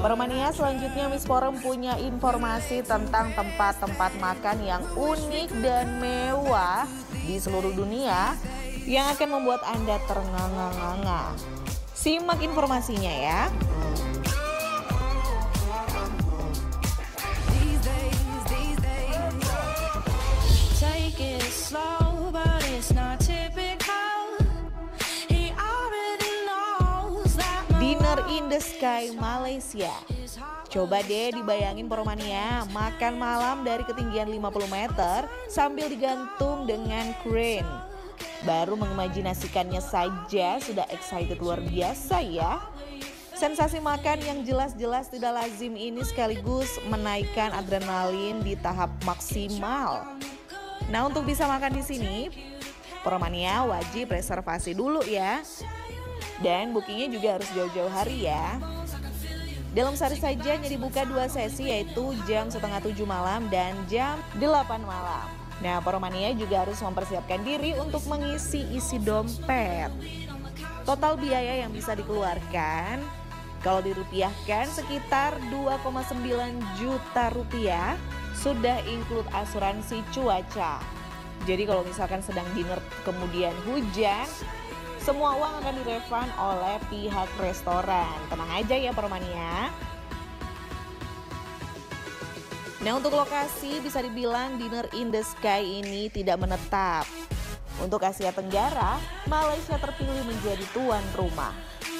Permania, selanjutnya Miss Forum punya informasi tentang tempat-tempat makan yang unik dan mewah di seluruh dunia yang akan membuat Anda ternganga-nganga. Simak informasinya ya. Dinner in the Sky Malaysia. Coba deh dibayangin Permania, makan malam dari ketinggian 50 meter sambil digantung dengan crane. Baru mengimajinasikannya saja sudah excited luar biasa ya. Sensasi makan yang jelas-jelas tidak lazim ini sekaligus menaikkan adrenalin di tahap maksimal. Nah, untuk bisa makan di sini, Permania wajib reservasi dulu ya. Dan bookingnya juga harus jauh-jauh hari ya. Dalam sehari saja hanya dibuka 2 sesi, yaitu jam setengah 7 malam dan jam 8 malam. Nah, Permania juga harus mempersiapkan diri untuk mengisi isi dompet. Total biaya yang bisa dikeluarkan kalau dirupiahkan sekitar 2,9 juta rupiah, sudah include asuransi cuaca. Jadi kalau misalkan sedang dinner kemudian hujan, semua uang akan direfund oleh pihak restoran. Tenang aja ya Permania. Nah, untuk lokasi bisa dibilang Dinner in the Sky ini tidak menetap. Untuk Asia Tenggara, Malaysia terpilih menjadi tuan rumah.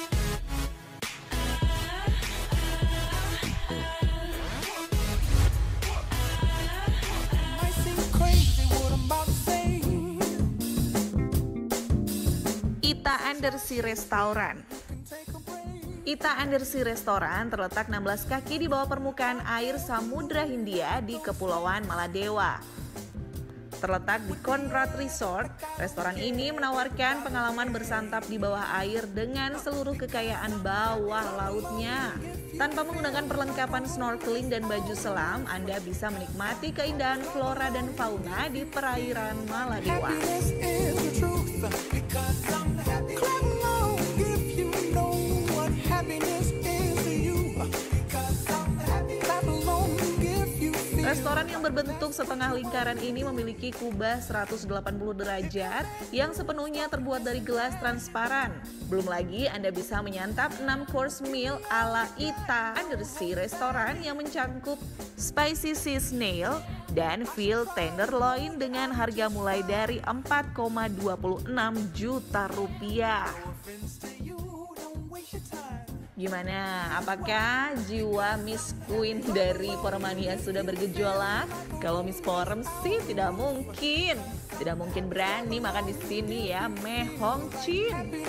Ita Undersea Restaurant. Ita Undersea Restaurant terletak 16 kaki di bawah permukaan air Samudra Hindia di Kepulauan Maladewa. Terletak di Conrad Resort, restoran ini menawarkan pengalaman bersantap di bawah air dengan seluruh kekayaan bawah lautnya. Tanpa menggunakan perlengkapan snorkeling dan baju selam, Anda bisa menikmati keindahan flora dan fauna di perairan Maladewa. Restoran yang berbentuk setengah lingkaran ini memiliki kubah 180 derajat yang sepenuhnya terbuat dari gelas transparan. Belum lagi Anda bisa menyantap 6 course meal ala Ita Undersea Restaurant yang mencangkup spicy sea snail dan veal tenderloin dengan harga mulai dari 4,26 juta rupiah. Gimana? Apakah jiwa Miss Queen dari Permania sudah bergejolak? Kalau Miss Forum sih tidak mungkin berani makan di sini ya, Meh Hong Chin.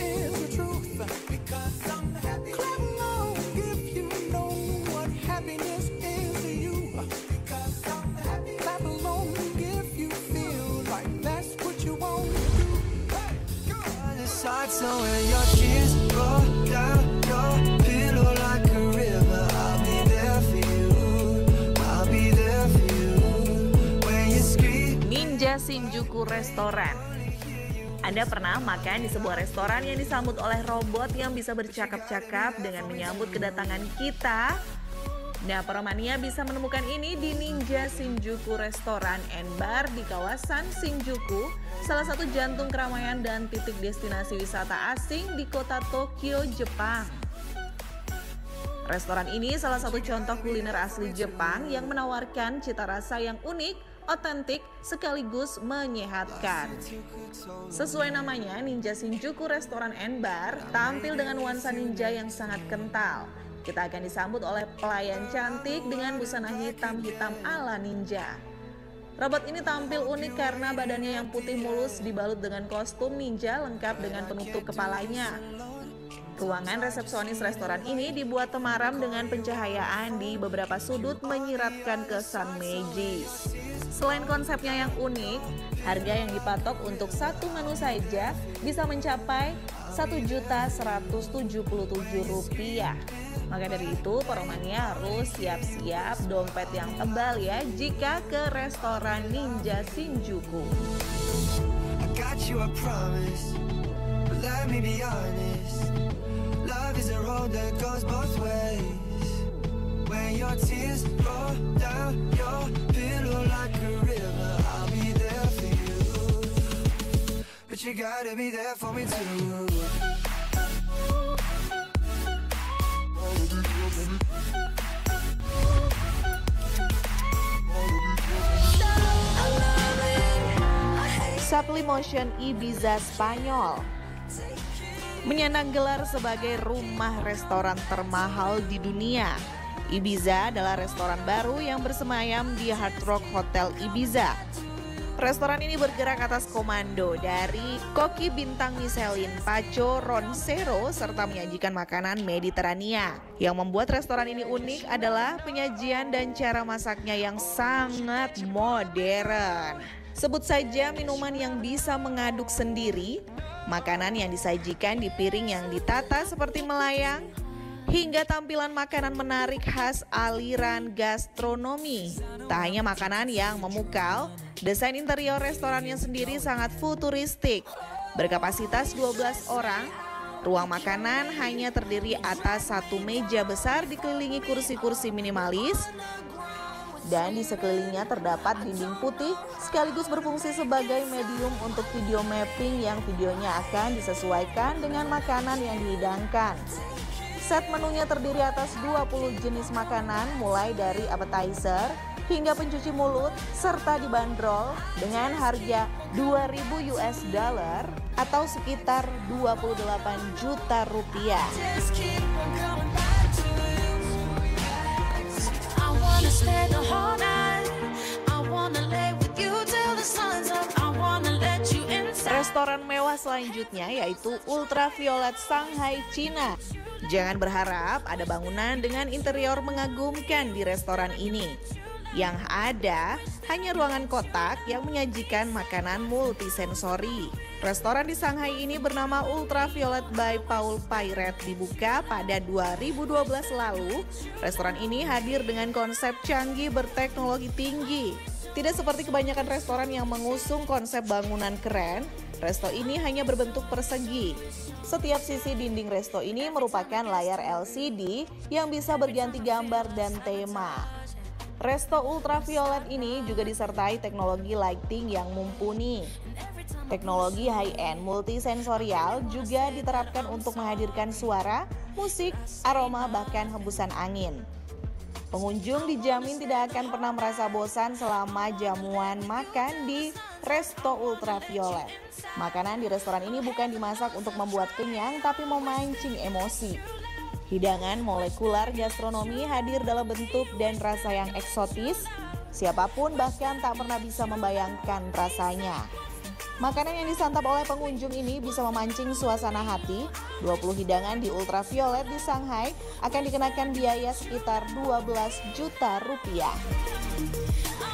Ninja Shinjuku Restaurant. Anda pernah makan di sebuah restoran yang disambut oleh robot yang bisa bercakap-cakap dengan menyambut kedatangan kita? Nah, Permania bisa menemukan ini di Ninja Shinjuku Restaurant and Bar di kawasan Shinjuku, salah satu jantung keramaian dan titik destinasi wisata asing di kota Tokyo, Jepang. Restoran ini salah satu contoh kuliner asli Jepang yang menawarkan cita rasa yang unik, otentik, sekaligus menyehatkan. Sesuai namanya, Ninja Shinjuku Restaurant and Bar tampil dengan nuansa ninja yang sangat kental. Kita akan disambut oleh pelayan cantik dengan busana hitam-hitam ala ninja. Robot ini tampil unik karena badannya yang putih mulus dibalut dengan kostum ninja lengkap dengan penutup kepalanya. Ruangan resepsionis restoran ini dibuat temaram dengan pencahayaan di beberapa sudut menyiratkan kesan magis. Selain konsepnya yang unik, harga yang dipatok untuk satu menu saja bisa mencapai Rp1.177.000. Maka dari itu, Permania harus siap-siap dompet yang tebal ya jika ke restoran Ninja Shinjuku. Let me be honest, love is a road that goes both ways. when your tears roll down your pillow like a river, I'll be there for you, but you gotta be there for me too. Sublimotion Ibiza Spanyol menyandang gelar sebagai rumah restoran termahal di dunia. Ibiza adalah restoran baru yang bersemayam di Hard Rock Hotel Ibiza. Restoran ini bergerak atas komando dari koki bintang Michelin Paco Roncero serta menyajikan makanan Mediterania. Yang membuat restoran ini unik adalah penyajian dan cara masaknya yang sangat modern. Sebut saja minuman yang bisa mengaduk sendiri, makanan yang disajikan di piring yang ditata seperti melayang, hingga tampilan makanan menarik khas aliran gastronomi. Tak hanya makanan yang memukau, desain interior restorannya sendiri sangat futuristik. Berkapasitas 12 orang, ruang makanan hanya terdiri atas satu meja besar dikelilingi kursi-kursi minimalis, dan di sekelilingnya terdapat dinding putih sekaligus berfungsi sebagai medium untuk video mapping yang videonya akan disesuaikan dengan makanan yang dihidangkan. Set menunya terdiri atas 20 jenis makanan mulai dari appetizer hingga pencuci mulut serta dibanderol dengan harga $2.000 atau sekitar 28 juta rupiah. Restoran mewah selanjutnya yaitu Ultraviolet Shanghai, Cina. Jangan berharap ada bangunan dengan interior mengagumkan di restoran ini. Yang ada hanya ruangan kotak yang menyajikan makanan multisensori. Restoran di Shanghai ini bernama Ultraviolet by Paul Pierret dibuka pada 2012 lalu. Restoran ini hadir dengan konsep canggih berteknologi tinggi. Tidak seperti kebanyakan restoran yang mengusung konsep bangunan keren, resto ini hanya berbentuk persegi. Setiap sisi dinding resto ini merupakan layar LCD yang bisa berganti gambar dan tema. Resto Ultraviolet ini juga disertai teknologi lighting yang mumpuni. Teknologi high-end multisensorial juga diterapkan untuk menghadirkan suara, musik, aroma, bahkan hembusan angin. Pengunjung dijamin tidak akan pernah merasa bosan selama jamuan makan di Resto Ultraviolet. Makanan di restoran ini bukan dimasak untuk membuat kenyang, tapi memancing emosi. Hidangan molekular gastronomi hadir dalam bentuk dan rasa yang eksotis. Siapapun bahkan tak pernah bisa membayangkan rasanya. Makanan yang disantap oleh pengunjung ini bisa memancing suasana hati. 20 hidangan di Ultraviolet di Shanghai akan dikenakan biaya sekitar 12 juta rupiah.